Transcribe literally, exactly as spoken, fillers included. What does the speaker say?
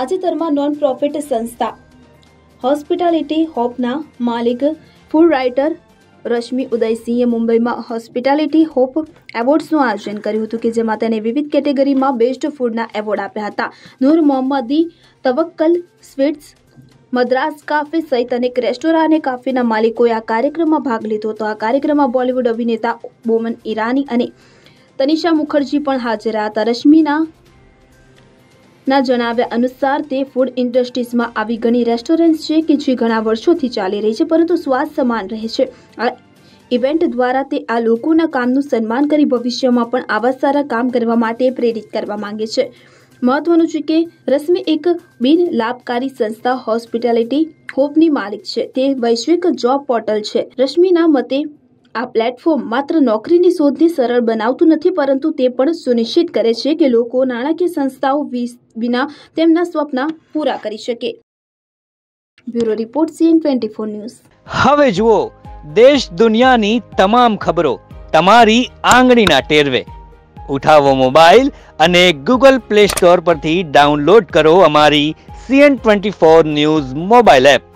તાજેતરમાં non profit સંસ્થા hospitality હોપના માલિક ફૂડ રાઇટર રશ્મિ ઉદયસિંહે મુંબઈમાં હોસ્પિટાલિટી હોપ એવોર્ડ્સનું આયોજન કર્યું હતું, કે જેમાં તેને વિવિધ કેટેગરીમાં બેસ્ટ ફૂડના એવોર્ડ આપ્યા હતા. નૂર મોહમ્મદી, તવક્કલ સ્વીટ્સ, મદ્રાસ કાફે સહિત અનેક રેસ્ટોરાં અને કાફેના માલિકોએ આ કાર્યક્રમમાં ભાગ લીધો હતો. આ કાર્યક્રમમાં બોલિવૂડ અભિનેતા બોમન ઈરાની અને તનિષા મુખર્જી પણ હાજર હતા. રશ્મિના ના જણાવ્યા અનુસાર તે ફૂડ ઇન્ડસ્ટ્રીઝમાં આવી ઘણી રેસ્ટોરન્ટ છે કે જે ઘણા વર્ષોથી ચાલી રહી છે, પરંતુ સ્વાદ સમાન રહે છે. આ ઇવેન્ટ દ્વારા તે આ લોકોના કામનું સન્માન કરી ભવિષ્યમાં પણ આવા સારા કામ કરવા માટે પ્રેરિત કરવા માંગે છે. મહત્વનું છે કે રશ્મિ એક બિન લાભકારી સંસ્થા હોસ્પિટાલિટી હોપની માલિક છે. તે વૈશ્વિક જોબ પોર્ટલ છે. રશ્મિના મતે આ પ્લેટફોર્મ માત્ર નોકરીની શોધને સરળ બનાવતું નથી, પરંતુ તે પણ સુનિશ્ચિત કરે છે કે લોકો નાણાકીય સંસ્થાઓ વિના તેમના સ્વપ્ન પૂરા કરી શકે. Bureau report CN twenty four news. હવે જુઓ દેશ દુનિયાની તમામ ખબરો તમારી આંગળીના ટેરવે. ઉઠાવો મોબાઈલ અને ગૂગલ પ્લે સ્ટોર પરથી ડાઉનલોડ કરો અમારી CN twenty four news mobile app.